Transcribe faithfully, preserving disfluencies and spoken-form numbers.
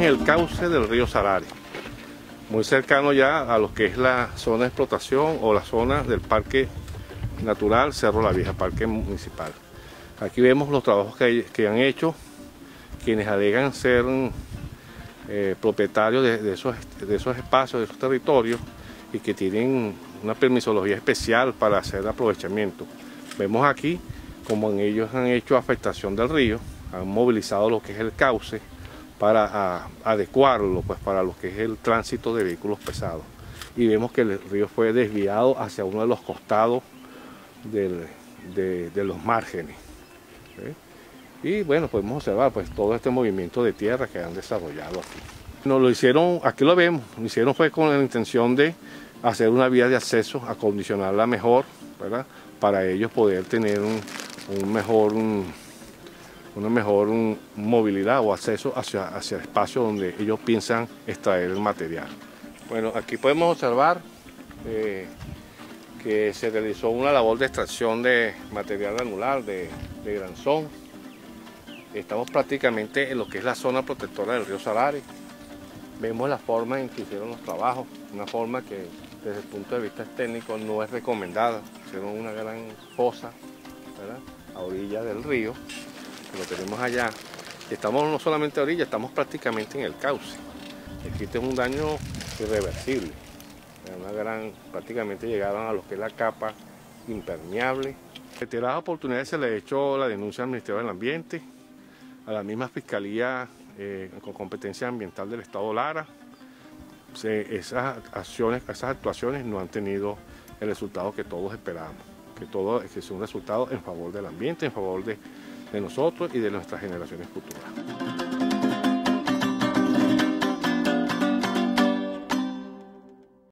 en el cauce del río Sarare, muy cercano ya a lo que es la zona de explotación o la zona del Parque Natural Cerro La Vieja, Parque Municipal. Aquí vemos los trabajos que, hay, que han hecho quienes alegan ser eh, propietarios de, de, esos, de esos espacios, de esos territorios, y que tienen una permisología especial para hacer aprovechamiento. Vemos aquí como en ellos han hecho afectación del río, han movilizado lo que es el cauce para a, adecuarlo pues, para lo que es el tránsito de vehículos pesados. Y vemos que el río fue desviado hacia uno de los costados del, de, de los márgenes. ¿Sí? Y bueno, podemos observar pues, todo este movimiento de tierra que han desarrollado aquí. Nos lo hicieron, aquí lo vemos, lo hicieron fue con la intención de hacer una vía de acceso, acondicionarla mejor, ¿verdad? Para ellos poder tener un, un mejor, un, una mejor un, movilidad o acceso hacia, hacia el espacio donde ellos piensan extraer el material. Bueno, aquí podemos observar eh, que se realizó una labor de extracción de material granular, de, de granzón. Estamos prácticamente en lo que es la zona protectora del río Sarare. Vemos la forma en que hicieron los trabajos, una forma que desde el punto de vista técnico no es recomendada. Hicieron una gran fosa, ¿verdad?, a orilla del río, que lo tenemos allá. Estamos no solamente a orilla, estamos prácticamente en el cauce. Aquí es un daño irreversible. Una gran, prácticamente llegaron a lo que es la capa impermeable. En reiteradas oportunidades se le ha hecho la denuncia al Ministerio del Ambiente, a la misma Fiscalía eh, con competencia ambiental del Estado Lara. Se, esas acciones, esas actuaciones no han tenido el resultado que todos esperábamos, que todo que sea un resultado en favor del ambiente, en favor de, de nosotros y de nuestras generaciones futuras.